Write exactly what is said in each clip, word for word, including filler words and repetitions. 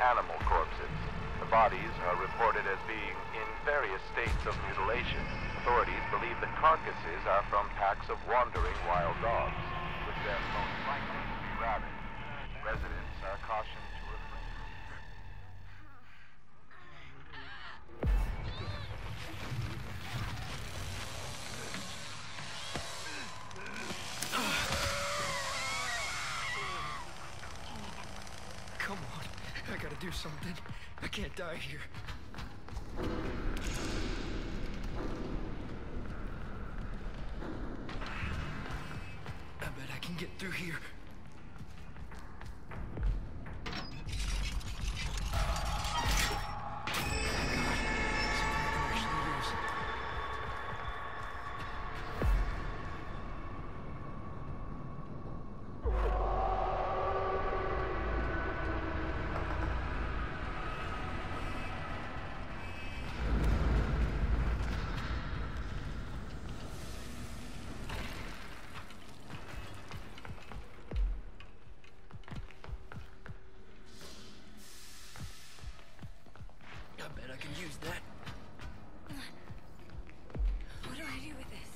animal corpses. The bodies are reported as being in various states of mutilation. Authorities believe the carcasses are from packs of wandering wild dogs, which are most likely to be rabid. Residents are cautioned to refrain. Come on, I gotta do something. I can't die here. I bet I can get through here. Use that. What do I do with this?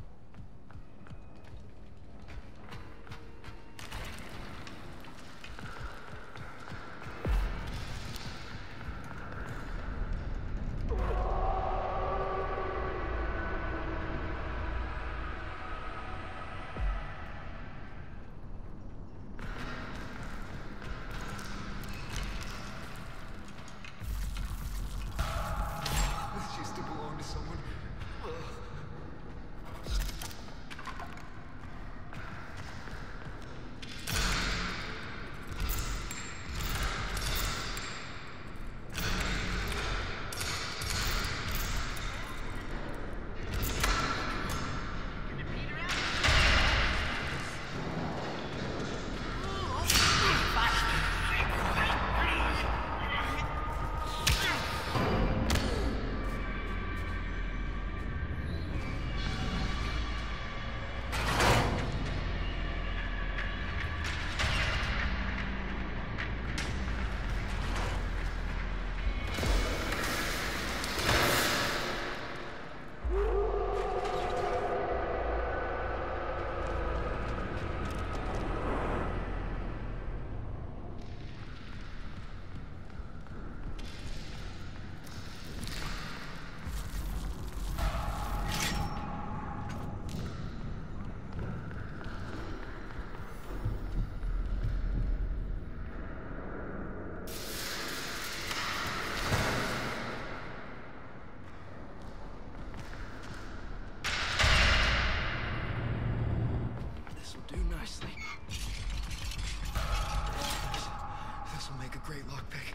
This will make a great lockpick.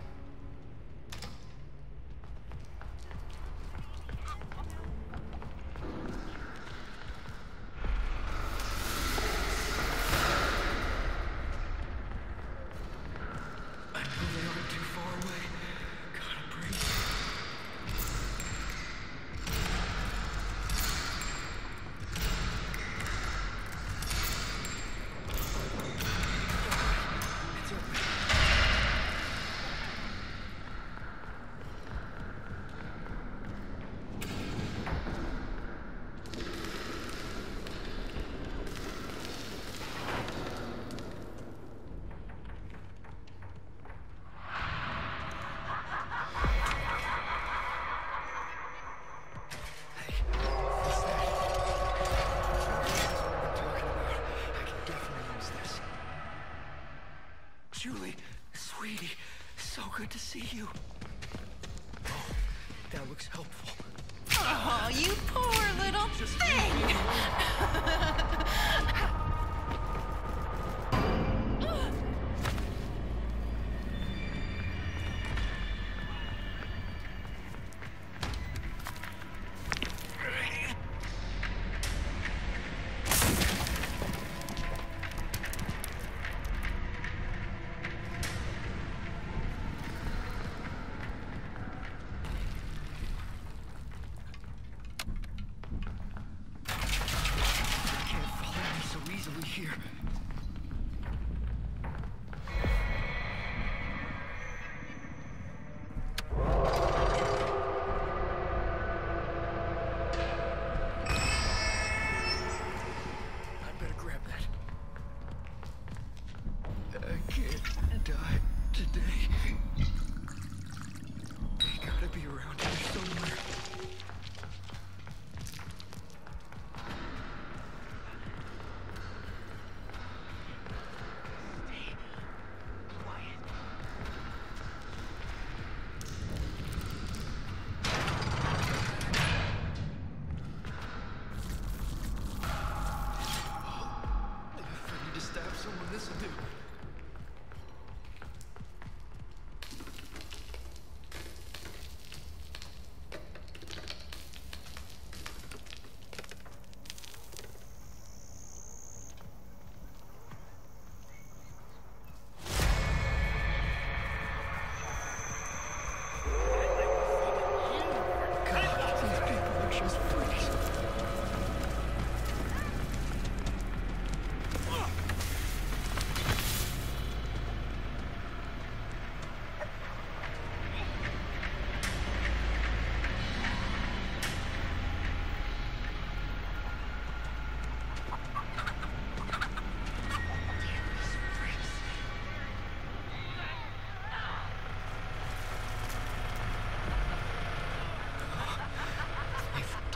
I know they aren't too far away. Gotta breathe. It's open. Julie, sweetie, so good to see you. Oh, that looks helpful. Oh, you poor little thing! Can't follow me so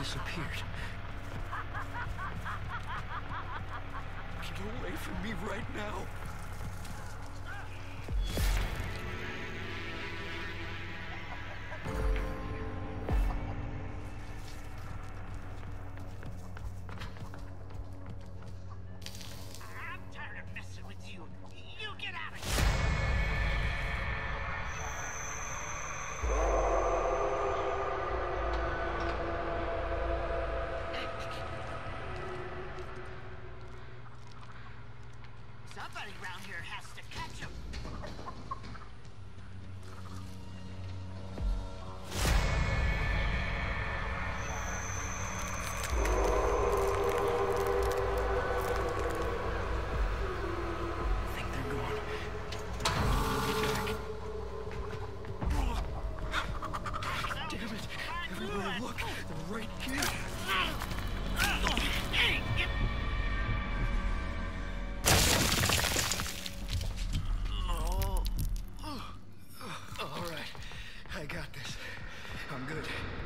disappeared. Get away from me right now. I'm tired of messing with you. You get out of here. Somebody around here has to catch him. I think they're gone. I'll get back. Damn it! Everywhere I look, they're right here. All right, I got this. I'm good.